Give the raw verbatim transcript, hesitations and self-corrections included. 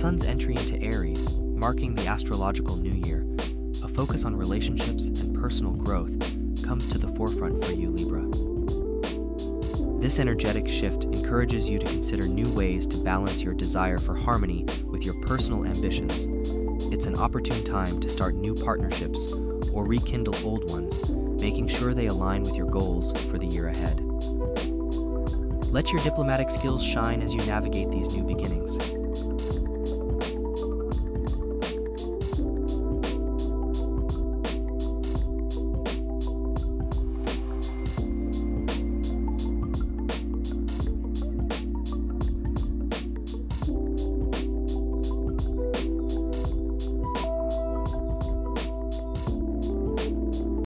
Sun's entry into Aries, marking the astrological new year, a focus on relationships and personal growth comes to the forefront for you, Libra. This energetic shift encourages you to consider new ways to balance your desire for harmony with your personal ambitions. It's an opportune time to start new partnerships or rekindle old ones, making sure they align with your goals for the year ahead. Let your diplomatic skills shine as you navigate these new beginnings.